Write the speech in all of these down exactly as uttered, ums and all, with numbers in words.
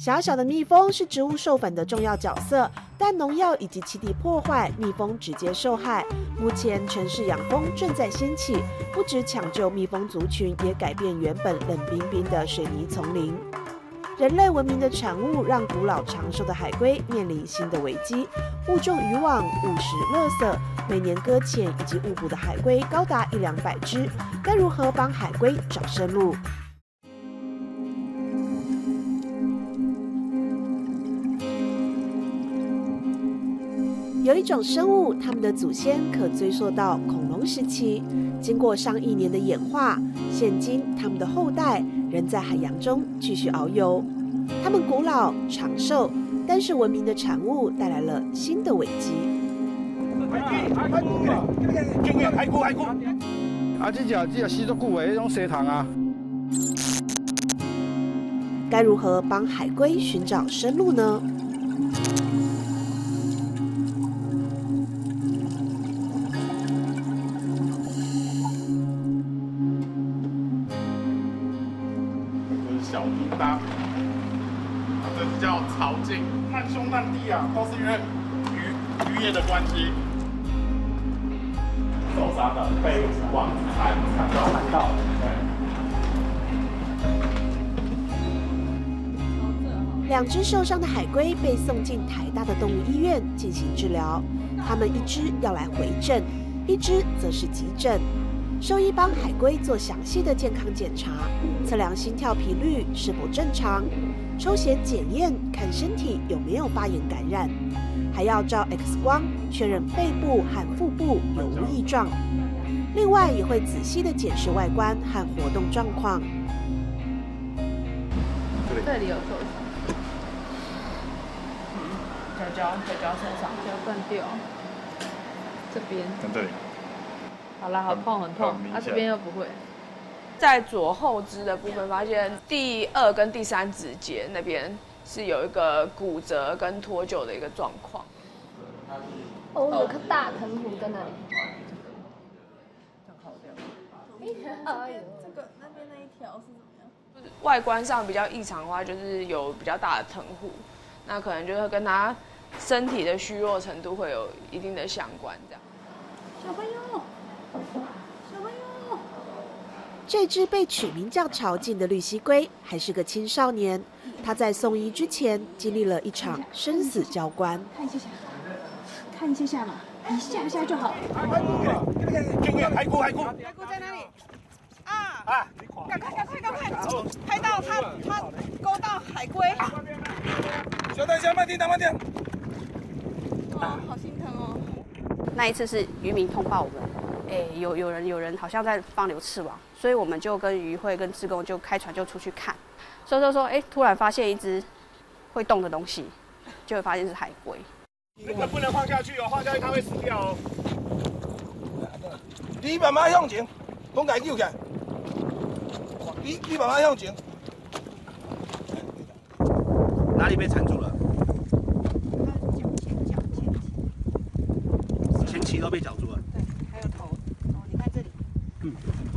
小小的蜜蜂是植物授粉的重要角色，但农药以及气体破坏，蜜蜂直接受害。目前城市养蜂正在兴起，不止抢救蜜蜂族群，也改变原本冷冰冰的水泥丛林。人类文明的产物让古老长寿的海龟面临新的危机，误中渔网、误食垃圾，每年搁浅以及误捕的海龟高达一两百只，该如何帮海龟找生路？有一种生物，它们的祖先可追溯到恐龙时期，经过上亿年的演化，现今它们的后代仍在海洋中继续遨游。它们古老长寿，但是文明的产物带来了新的危机。 啊，这只这只死足久的那种蛇虫啊。 该如何帮海龟寻找生路呢？ 小叮当，这叫潮境，难兄难弟啊，都是因为渔渔业的关系。受伤的被网缠缠到缠到， 两只受伤的海龟被送进台大的动物医院进行治疗，它们一只要来回诊，一只则是急诊。兽医帮海龟做详细的健康检查，测量心跳频率是否正常，抽血检验看身体有没有发炎感染，还要照 X 光确认背部和腹部有无异状。另外也会仔细的检视外观和活动状况。 这里有受伤，脚脚脚脚身上脚断掉，这边在这里。 好啦，好痛，很痛。啊，这边又不会。 在左后肢的部分，发现第二跟第三指节那边是有一个骨折跟脱臼的一个状况。 哦，有颗大藤壶在那里。 哎呦，这个那边那一条是怎么样？ 外观上比较异常的话，就是有比较大的藤壶，那可能就会跟他身体的虚弱程度会有一定的相关，这样。 小朋友。小朋友， 这只被取名叫潮境的绿蜥龟还是个青少年，他在送医之前经历了一场生死交关。 看一下下，看一下下嘛，一下下就好。 海龟，海龟，海龟在哪里？啊！啊！赶快，赶快，赶快！拍到他，他勾到海龟。 小等一下，慢点，慢点。 哦，好心疼哦。 那一次是渔民通报我们，哎，有有人有人好像在放流刺网，所以我们就跟渔会跟志工就开船就出去看，所以就说，哎，突然发现一只会动的东西，就会发现是海龟。 那个不能放下去哦，放下去它会死掉哦。你慢慢向前，拢家救起来。你你慢慢向前。哪里被缠住了？前期都被绞住了。 对，还有头。哦，你看这里。嗯。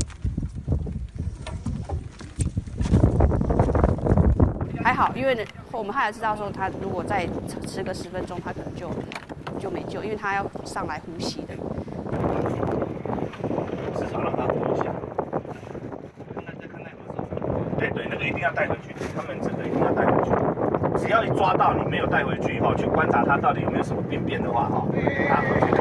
还好，因为我们后来知道说，他如果再迟个十分钟，他可能就就没救，因为他要上来呼吸的。 至少让他活一下。对对，那个一定要带回去，他们这个一定要带回去。只要一抓到你没有带回去以后，去观察它到底有没有什么病变的话，哈，它回去就是。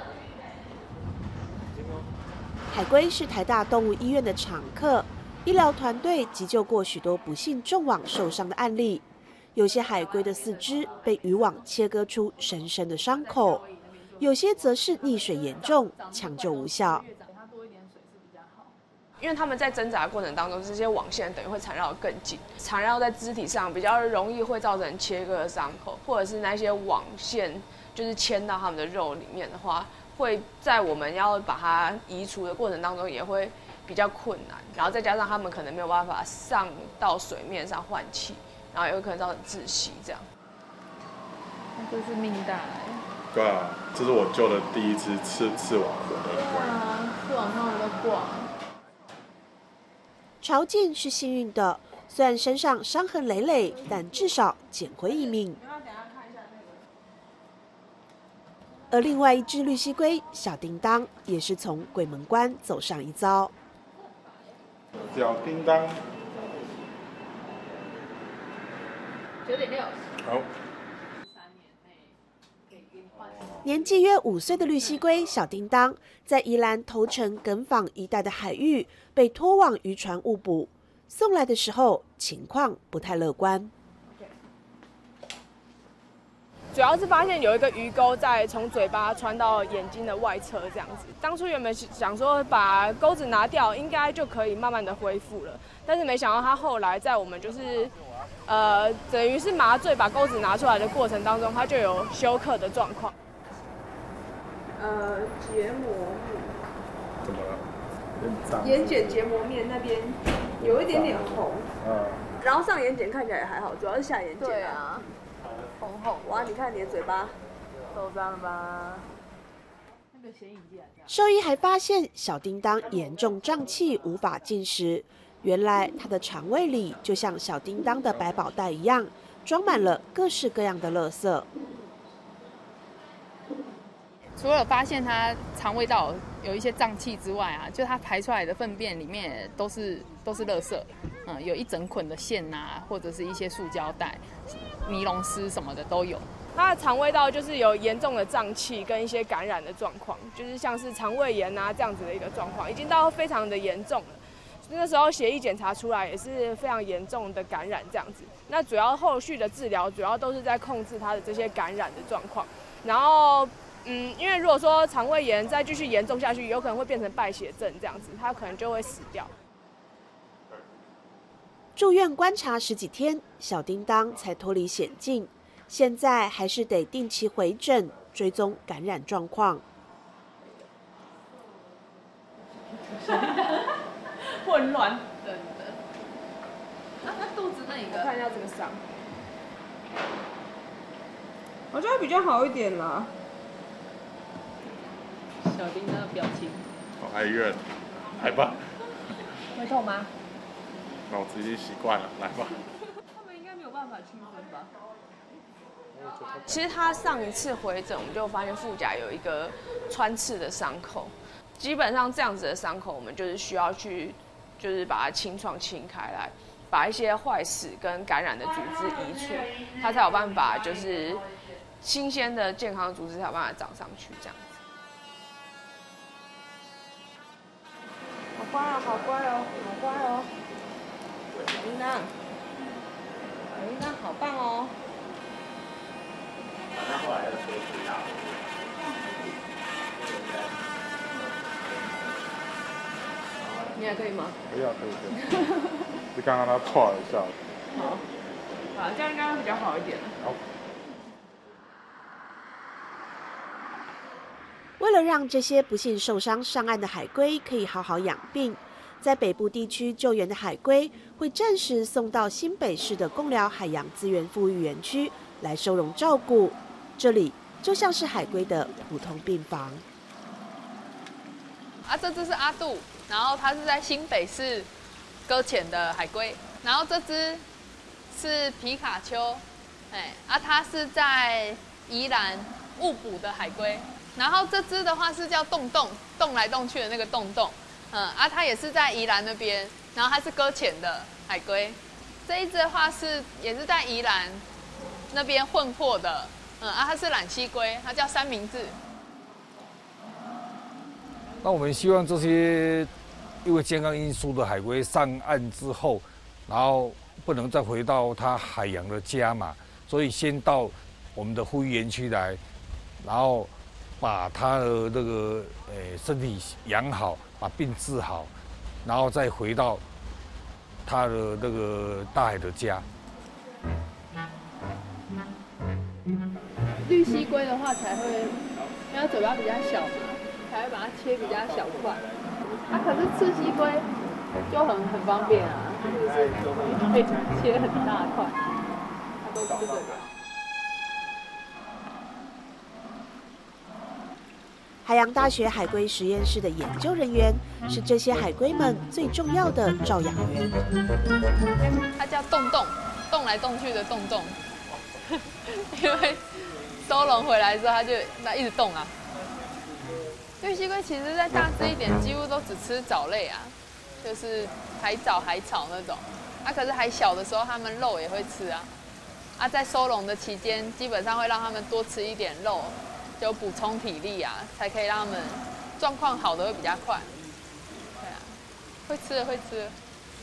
海龟是台大动物医院的常客，医疗团队急救过许多不幸中网受伤的案例。有些海龟的四肢被渔网切割出深深的伤口，有些则是溺水严重，抢救无效。 因为他们在挣扎的过程当中，这些网线等于会缠绕得更紧，缠绕在肢体上比较容易会造成切割的伤口，或者是那些网线就是牵到他们的肉里面的话，会在我们要把它移除的过程当中也会比较困难，然后再加上他们可能没有办法上到水面上换气，然后也有可能造成窒息这样。 那真是命大哎。 对啊，这是我救的第一只刺刺网活的龟。 啊，刺网通常都挂。 潮境是幸运的， 虽然身上伤痕累累，但至少捡回一命。而另外一只绿蜥龟小叮当也是从鬼门关走上一遭。 小叮当， 九点六， 好。 年纪约五岁的绿蜥龟小叮当，在宜兰头城耿坊一带的海域被拖往渔船误捕，送来的时候情况不太乐观。 主要是发现有一个鱼钩在从嘴巴穿到眼睛的外侧这样子。当初原本想说把钩子拿掉，应该就可以慢慢的恢复了，但是没想到它后来在我们就是，呃，等于是麻醉把钩子拿出来的过程当中，它就有休克的状况。呃，结膜面。 怎么了？有点脏。 眼睑结膜面那边有一点点红。 嗯。 然后上眼睑看起来也还好，主要是下眼睑。对啊。红红，哇！你看你的嘴巴受伤了吧？那个显影剂。 兽医还发现小叮当严重胀气，无法进食。原来它的肠胃里就像小叮当的百宝袋一样，装满了各式各样的垃圾。 除了发现它肠胃道有一些胀气之外啊，就它排出来的粪便里面都是都是垃圾，嗯，有一整捆的线啊，或者是一些塑胶袋、尼龙丝什么的都有。 它的肠胃道就是有严重的胀气跟一些感染的状况，就是像是肠胃炎啊这样子的一个状况，已经到非常的严重了。那时候血液检查出来也是非常严重的感染这样子。那主要后续的治疗主要都是在控制它的这些感染的状况，然后。嗯，因为如果说肠胃炎再继续严重下去，有可能会变成败血症这样子，它可能就会死掉。 住院观察十几天，小叮当才脱离险境，现在还是得定期回诊，追踪感染状况。 混乱， 真的。啊，那肚子那一个， 看一下这个伤， 好像比较好一点啦。 小叮当的表情， 好哀怨，来吧。 会痛吗？ 脑子已经习惯了，来吧。 他们应该没有办法区分吧？ 其实他上一次回诊，我们就发现腹甲有一个穿刺的伤口。基本上这样子的伤口，我们就是需要去，就是把它清创清开来，把一些坏死跟感染的组织移除，它才有办法就是新鲜的健康的组织才有办法长上去这样子。好乖哦，好乖哦，好乖哦，小叮当，小叮当好棒哦。那后来要说吃药。你还可以吗？ 可以啊，可以可以。就刚刚他错了一下。 好，好，这样应该会比较好一点。 好。 为了让这些不幸受伤上岸的海龟可以好好养病，在北部地区救援的海龟会暂时送到新北市的贡寮海洋资源复育园区来收容照顾。这里就像是海龟的普通病房。 啊，这只是阿杜，然后它是在新北市搁浅的海龟，然后这只是皮卡丘，哎，啊，它是在宜兰误捕的海龟。然后这只的话是叫洞洞，动来动去的那个洞洞，嗯啊，它也是在宜兰那边，然后它是搁浅的海龟。这一只的话是也是在宜兰那边混货的，嗯啊，它是懒溪龟，它叫三明治。 那我们希望这些因为健康因素的海龟上岸之后，然后不能再回到它海洋的家嘛，所以先到我们的复育园区来，然后。把他的那个呃身体养好，把病治好，然后再回到他的那个大海的家。 绿蜥龟的话才会，因为它嘴巴比较小嘛，才会把它切比较小块。啊，可是赤蜥龟就很很方便啊，就是可以切很大块，它都吃得了。 海洋大学海龟实验室的研究人员是这些海龟们最重要的照养员。 它叫洞洞，动来动去的洞洞，因为收容回来之后，它就那一直动啊。绿蜥龟其实再大只一点，几乎都只吃藻类啊，就是海藻、海草那种。啊，可是还小的时候，它们肉也会吃啊。啊，在收容的期间，基本上会让它们多吃一点肉，就补充体力啊，才可以让它们状况好的会比较快。对啊，会吃的会吃的。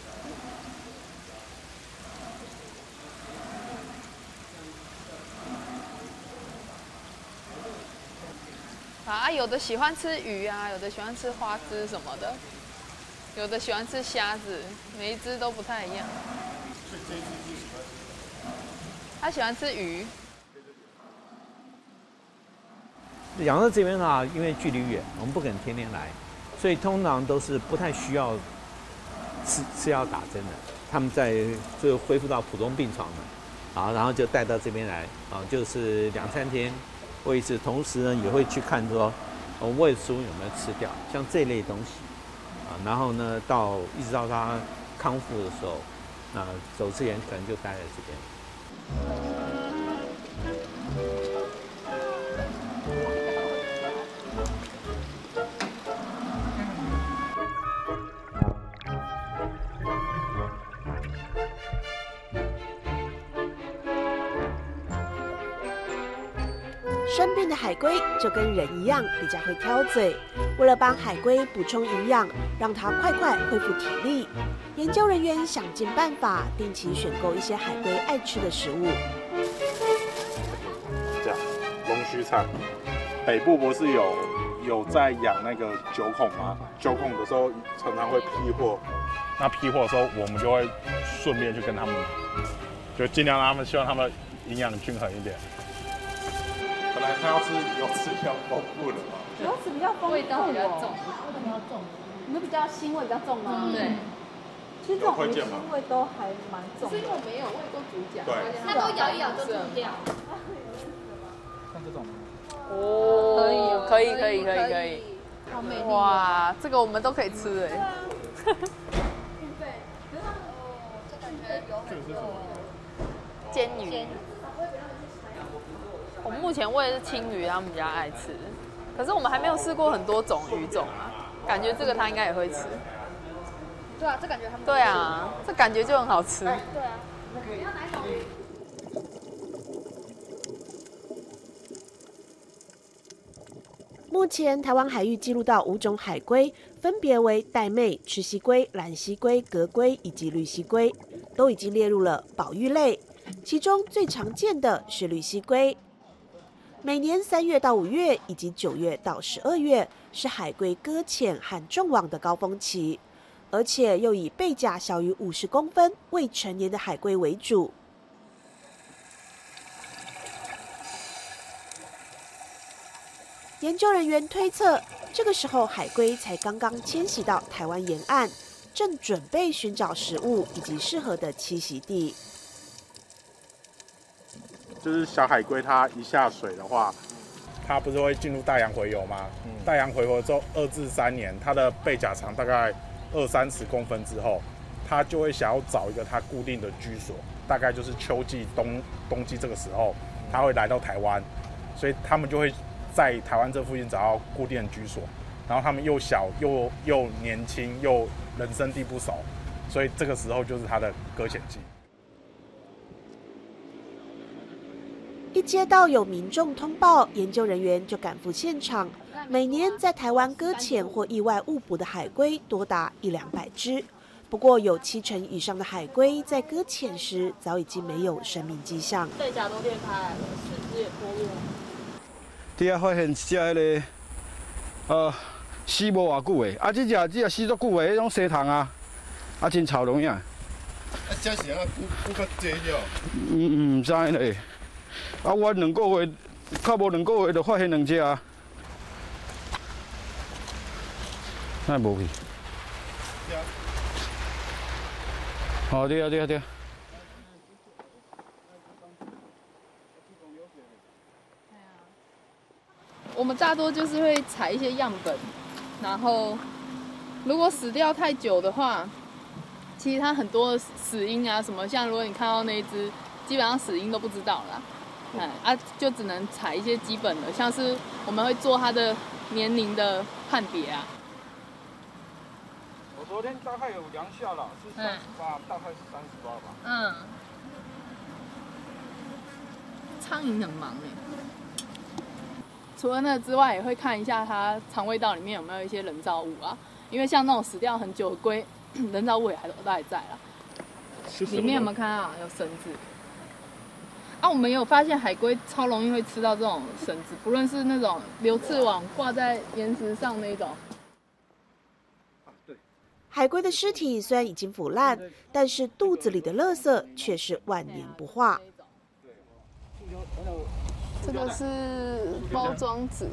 啊，有的喜欢吃鱼啊，有的喜欢吃花枝什么的，有的喜欢吃虾子，每一只都不太一样。他喜欢吃鱼。 养到这边啊，因为距离远，我们不可能天天来，所以通常都是不太需要吃吃药打针的。他们在就恢复到普通病床了，啊，然后就带到这边来，啊，就是两三天。喂一次，同时呢也会去看说，呃，喂猪有没有吃掉，像这类东西，啊，然后呢到一直到它康复的时候，那走之前可能就待在这边。 生病的海龟就跟人一样，比较会挑嘴。为了帮海龟补充营养，让它快快恢复体力，研究人员想尽办法，定期选购一些海龟爱吃的食物。 这样，龙须菜。北部不是有有在养那个九孔吗？九孔的时候常常会批货，那批货的时候我们就会顺便去跟他们，就尽量让他们，希望他们营养均衡一点。本来他要吃油脂比较丰富的嘛， 油脂比较丰富， 味道比较重， 味道比较重。你们比较腥味比较重吗？ 对。 其实这种鱼腥味都还蛮重的。 是因为我没有喂过主角， 对， 那都咬一咬就吐掉。 像这种。 哦，可以可以可以可以可以。 好美丽。 哇，这个我们都可以吃哎。煎鱼。我们目前喂的是青鱼，他们比较爱吃。可是我们还没有试过很多种鱼种啊，感觉这个他应该也会吃。 对啊，这感觉他们。 对啊，这感觉就很好吃。 对啊。你要哪种鱼？ 目前台湾海域记录到五种海龟，分别为带妹、赤蜥龟、蓝蜥龟、革龟以及绿蜥龟，都已经列入了保育类。其中最常见的是绿蜥龟。每年三月到五月以及九月到十二月是海龟搁浅和种网的高峰期，而且又以背甲小于五十公分未成年的海龟为主。研究人员推测，这个时候海龟才刚刚迁徙到台湾沿岸，正准备寻找食物以及适合的栖息地。 就是小海龟它一下水的话，它不是会进入大洋洄游吗？嗯、大洋洄游之后二至三年，它的背甲长大概二三十公分之后，它就会想要找一个它固定的居所，大概就是秋季、冬冬季这个时候，它会来到台湾，所以他们就会在台湾这附近找到固定的居所。然后他们又小又又年轻又人生地不熟，所以这个时候就是它的搁浅季。 一接到有民众通报，研究人员就赶赴现场。每年在台湾搁浅或意外误捕的海龟多达一两百只，不过有七成以上的海龟在搁浅时早已经没有生命迹象。 背甲都裂开，四肢也脱落。 底下发现一只迄个，呃，死无偌久的，啊，这只这只死足久的，迄种西塘啊，啊，真臭龙呀。 啊，这是啊，骨骨较济了。 嗯，唔知咧。啊，我两个月，较无两个月就发现两只啊。那无去。哦，对啊，对啊，对啊。 我们们大多就是会采一些样本，然后如果死掉太久的话，其实它很多死因啊什么，像如果你看到那一只，基本上死因都不知道啦。嗯啊，就只能采一些基本的，像是我们会做它的年龄的判别啊。 我昨天大概有量下了，是三十八，大概是三十八吧。 嗯。苍蝇很忙哎。除了那之外，也会看一下它肠胃道里面有没有一些人造物啊，因为像那种死掉很久的龟，人造物也还都还在啦。里面有没有看到有绳子？啊，我们也有发现海龟超容易会吃到这种绳子，不论是那种流刺网挂在岩石上那种。 海龟的尸体虽然已经腐烂，但是肚子里的垃圾却是万年不化。 这个是包装纸，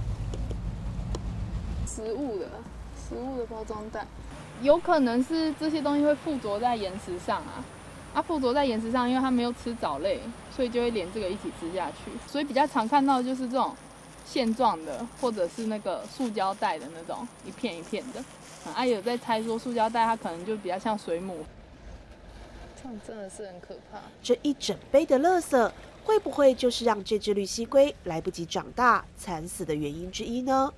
食物的食物的包装袋，有可能是这些东西会附着在岩石上啊。啊，附着在岩石上，因为它没有吃藻类，所以就会连这个一起吃下去。所以比较常看到就是这种线状的，或者是那个塑胶袋的那种一片一片的。啊，有在猜说塑胶袋它可能就比较像水母，这样真的是很可怕。 这一整杯的垃圾，会不会就是让这只绿蜥龟来不及长大惨死的原因之一呢？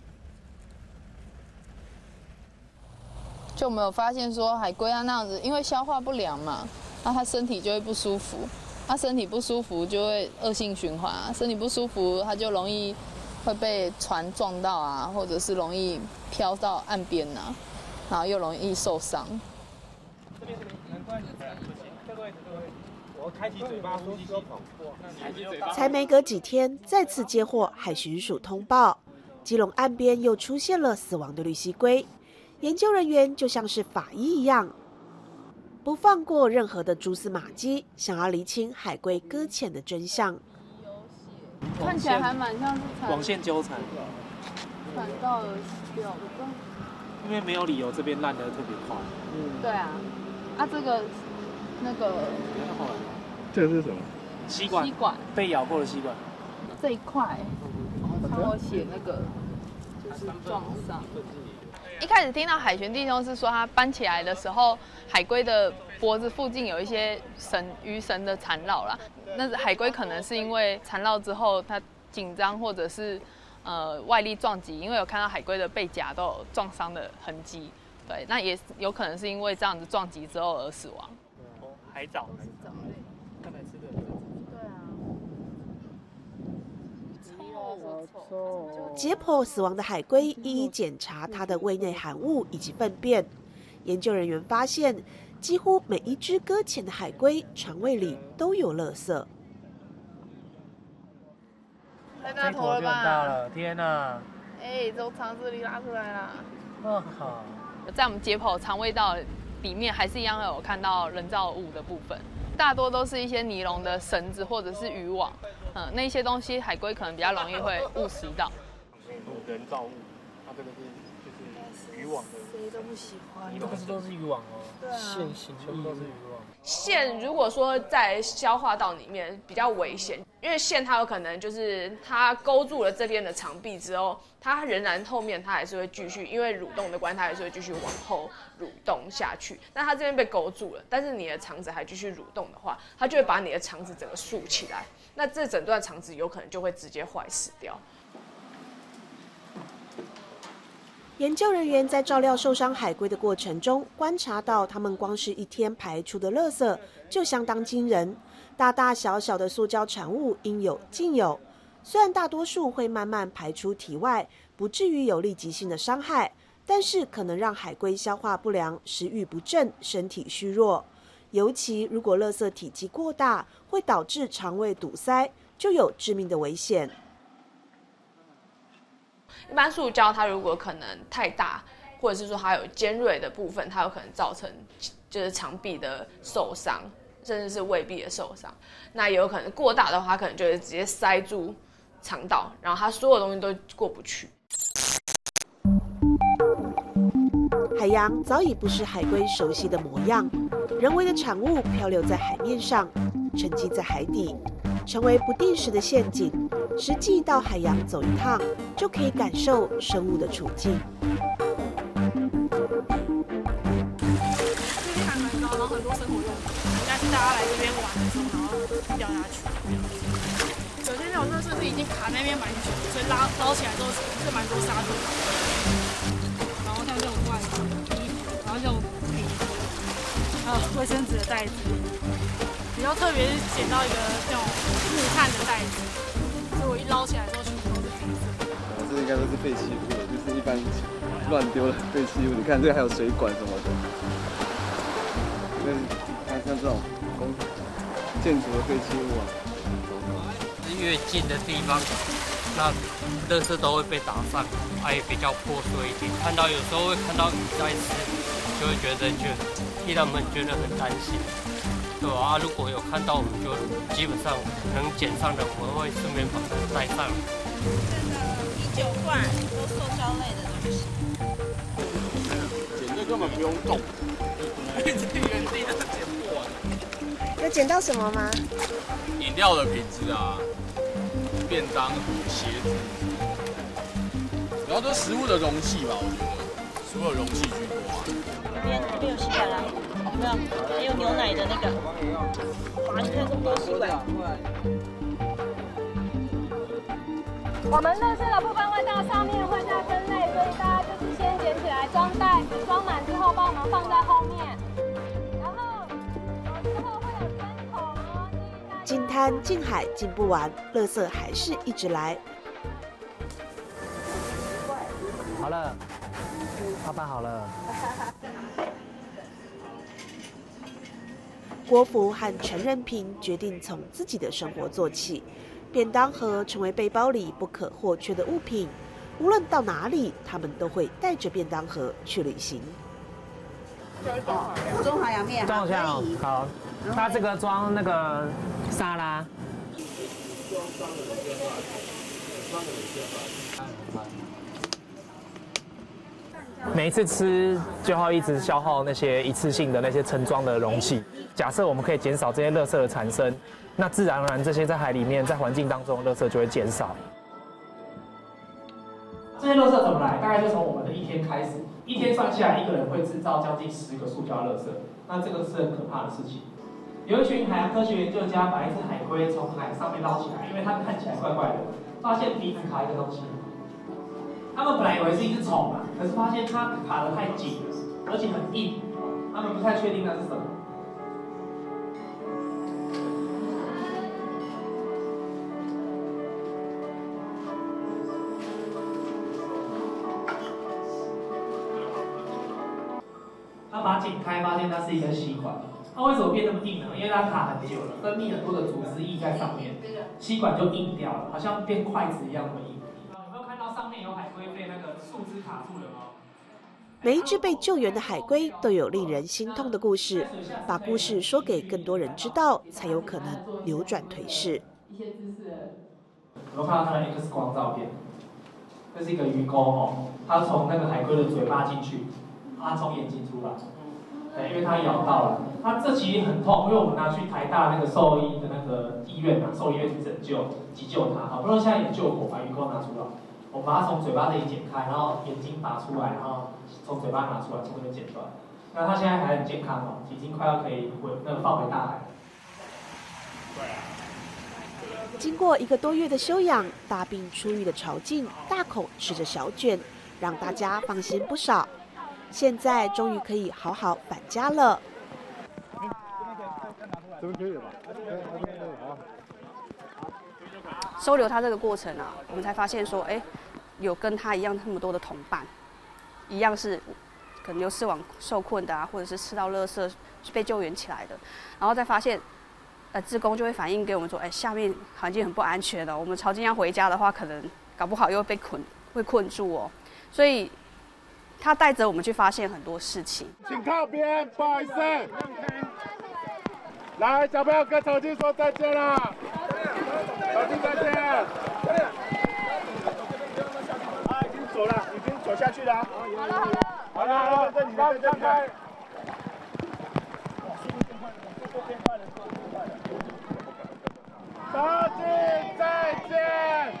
就没有发现说海龟它那样子，因为消化不良嘛，那它身体就会不舒服，它身体不舒服就会恶性循环啊，身体不舒服它就容易会被船撞到啊，或者是容易飘到岸边啊，然后又容易受伤。 这边这边，难怪你这个位置这个位置，我开启嘴巴呼吸都跑过。 才没隔几天，再次接获海巡署通报，基隆岸边又出现了死亡的绿蜥龟。研究人员就像是法医一样，不放过任何的蛛丝马迹，想要厘清海龟搁浅的真相。 看起来还蛮像是网线纠缠， 传到了掉的。 因为没有理由这边烂得特别快。 嗯，对啊。啊，这个那个， 这个是什么？ 吸管。 吸管。 被咬过的吸管。 这一块，帮我写那个，就是撞伤。一开始听到海巡弟兄是说，他搬起来的时候，海龟的脖子附近有一些绳鱼绳的缠绕啦。那海龟可能是因为缠绕之后它紧张，或者是呃外力撞击，因为有看到海龟的背甲都有撞伤的痕迹。对，那也有可能是因为这样子撞击之后而死亡。 哦，海藻。海藻类，看来吃的。对啊。 解剖死亡的海龟，一一检查它的胃内含物以及粪便。研究人员发现，几乎每一只搁浅的海龟肠胃里都有垃圾。 太大头了吧？ 太大了，天哪！ 哎，从肠子里拉出来啦。 哦好。 在我们解剖肠胃道里面，还是一样有看到人造物的部分，大多都是一些尼龙的绳子或者是渔网。嗯，那些东西海龟可能比较容易会误食到。 人造物，它这个是就是渔网的。 谁都不喜欢。 这个是都是渔网哦。 对啊。 线型全部都是渔网。 线如果说在消化道里面比较危险，因为线它有可能就是它勾住了这边的肠壁之后，它仍然后面它还是会继续，因为蠕动的关系，它还是会继续往后蠕动下去。那它这边被勾住了，但是你的肠子还继续蠕动的话，它就会把你的肠子整个竖起来，那这整段肠子有可能就会直接坏死掉。 研究人员在照料受伤海龟的过程中，观察到它们光是一天排出的垃圾就相当惊人，大大小小的塑胶产物应有尽有。虽然大多数会慢慢排出体外，不至于有立即性的伤害，但是可能让海龟消化不良、食欲不振、身体虚弱。尤其如果垃圾体积过大，会导致肠胃堵塞，就有致命的危险。 一般塑胶它如果可能太大，或者是说它有尖锐的部分，它有可能造成就是肠壁的受伤，甚至是胃壁的受伤。那也有可能过大的话，它可能就会直接塞住肠道，然后它所有东西都过不去。 海洋早已不是海龟熟悉的模样，人为的产物漂流在海面上，沉积在海底，成为不定时的陷阱， 实际到海洋走一趟，就可以感受生物的处境。 这边还蛮高，然后很多生活用品，应该是大家来这边玩的时候，然后掉下去。有些那种垃圾是已经卡那边蛮久，所以拉捞起来之后是蛮多沙子。然后像这种外套、衣服，然后这种皮，还有卫生纸的袋子。比较特别是捡到一个那种木炭的袋子，所以我一捞起来之后全部都是金色。 这应该都是废弃物了，就是一般乱丢的废弃物。你看这个还有水管什么的，那看像这种工建筑的废弃物啊。 越近的地方，那垃圾都会被打散，它也比较破碎一点。看到有时候会看到鱼在吃，就会觉得就替他们觉得很担心。对啊，如果有看到，我们就基本上能捡上的，我会顺便把它带上。 这个啤酒罐都塑胶类的东西。 捡这根本不用动，原地都捡不完。 有捡到什么吗？ 饮料的瓶子啊，便当、鞋子，主要都是食物的容器吧，我觉得食物的容器居多啊。 这边这边有吸管啦，有没有？还有牛奶的那个，哇，你看这么多吸管。 我们垃圾的部分会到上面会再分类，所以大家就是先捡起来装袋，装满之后帮我们放在后面。然后之后会有针筒哦。 进滩进海进不完，垃圾还是一直来。 好了，老板好了。 郭福和陈仁平决定从自己的生活做起，便当盒成为背包里不可或缺的物品。无论到哪里，他们都会带着便当盒去旅行。 哦，中华洋面装一下哦，好。它这个装那个沙拉。每一次吃就要一直消耗那些一次性的那些盛装的容器。假设我们可以减少这些垃圾的产生，那自然而然这些在海里面在环境当中的垃圾就会减少。 这些垃圾怎么来？大概就从我们的一天开始，一天算下来，一个人会制造将近十个塑胶垃圾，那这个是很可怕的事情。有一群海洋科学研究家把一只海龟从海上面捞起来，因为它看起来怪怪的，发现鼻子卡一个东西。他们本来以为是一只虫嘛，可是发现它卡得太紧了，而且很硬，他们不太确定那是什么。他把它剪开，发现它是一根吸管。它为什么变那么硬呢？因为它卡很久了，分泌很多的组织液在上面，吸管就硬掉了，好像变筷子一样那么硬。有没有看到上面有海龟被那个树枝卡住了吗？ 每一只被救援的海龟都有令人心痛的故事，把故事说给更多人知道，才有可能扭转颓势。 一些知识，有没有看到它的 X 光照片？这是一个鱼钩哦，它从那个海龟的嘴巴进去，它从眼睛出来。对，因为它咬到了，它这其实很痛，因为我们拿去台大那个兽医的那个医院啊，兽医院去拯救、急救它，好不容易现在有救活，把鱼钩拿出来，我们把它从嘴巴这里剪开，然后眼睛拔出来，然后从嘴巴拿出来，从这边剪断。那它现在还很健康哦，已经快要可以回那个放回大海。 经过一个多月的休养，大病初愈的潮境大口吃着小卷，让大家放心不少。现在终于可以好好返家了。 这边可以了吧？ 收留他这个过程啊，我们才发现说，哎，有跟他一样那么多的同伴，一样是可能流失网受困的啊，或者是吃到垃圾被救援起来的，然后再发现，呃，志工就会反映给我们说，哎，下面环境很不安全的，我们潮境要回家的话，可能搞不好又被困会困住哦，所以。他带着我们去发现很多事情。 请靠边，不好意思。来，小朋友跟潮境说再见啦！潮境再见。啊，已经走了，已经走下去了。好了好了。好了好了，这里的这边。 小景再见。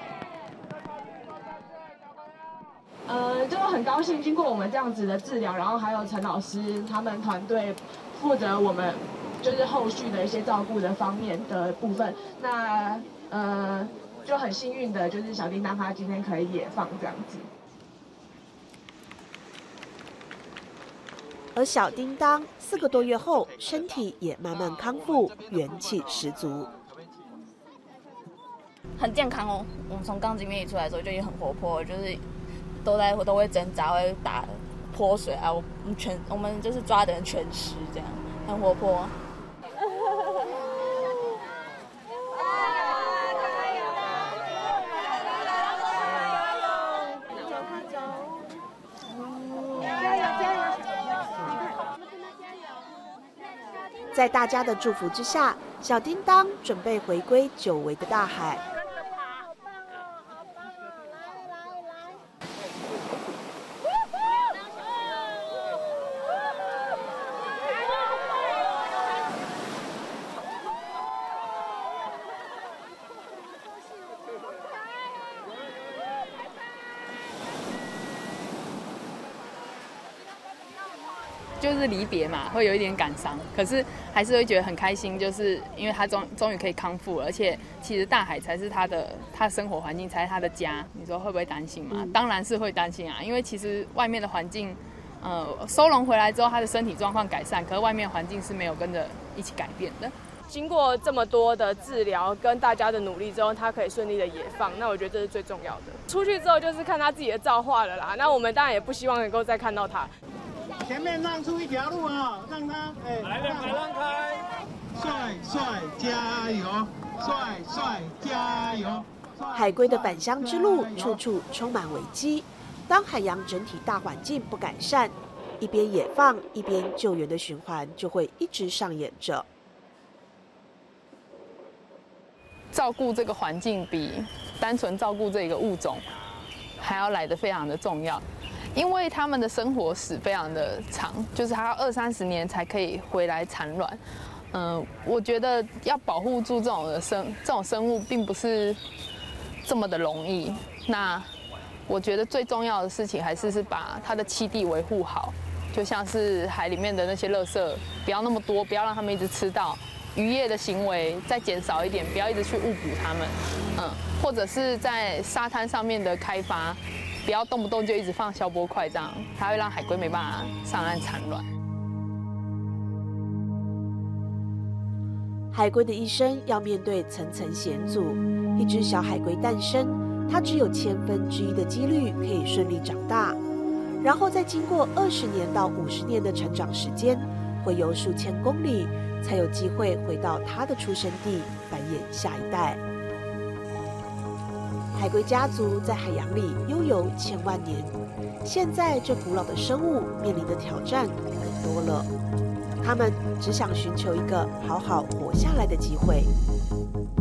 呃，就很高兴经过我们这样子的治疗，然后还有陈老师他们团队负责我们就是后续的一些照顾的方面的部分。那呃就很幸运的就是小叮当他今天可以野放这样子。 而小叮当四个多月后，身体也慢慢康复，元气十足。 很健康哦，我们从钢筋面一出来的时候就已经很活泼，就是都在都会挣扎，会打泼水啊，我们全我们就是抓的人全湿这样，很活泼。 在大家的祝福之下，小叮当准备回归久违的大海。 就是离别嘛，会有一点感伤，可是还是会觉得很开心，就是因为他终终于可以康复了，而且其实大海才是他的他的生活环境，才是他的家。你说会不会担心嘛？当然是会担心啊，因为其实外面的环境，呃，收容回来之后，他的身体状况改善，可是外面环境是没有跟着一起改变的。 经过这么多的治疗跟大家的努力之后，他可以顺利的野放，那我觉得这是最重要的。出去之后就是看他自己的造化了啦，那我们当然也不希望能够再看到他。 前面让出一条路啊，让他哎，来让开，让开，帅帅加油，帅帅加油。 海龟的返乡之路处处充满危机，当海洋整体大环境不改善，一边野放一边救援的循环就会一直上演着。 照顾这个环境比单纯照顾这个物种还要来得非常的重要。因为他们的生活史非常的长，就是还要二三十年才可以回来产卵。嗯、呃，我觉得要保护住这种的生这种生物，并不是这么的容易。那我觉得最重要的事情还是是把它的栖地维护好，就像是海里面的那些垃圾，不要那么多，不要让他们一直吃到。渔业的行为再减少一点，不要一直去误捕它们。嗯，或者是在沙滩上面的开发。不要动不动就一直放消波块，这样它会让海龟没办法上岸产卵。 海龟的一生要面对层层险阻，一只小海龟诞生，它只有千分之一的几率可以顺利长大，然后再经过二十年到五十年的成长时间，会游数千公里，才有机会回到它的出生地，繁衍下一代。海龟家族在海洋里悠游千万年，现在这古老的生物面临的挑战更多了。他们只想寻求一个好好活下来的机会。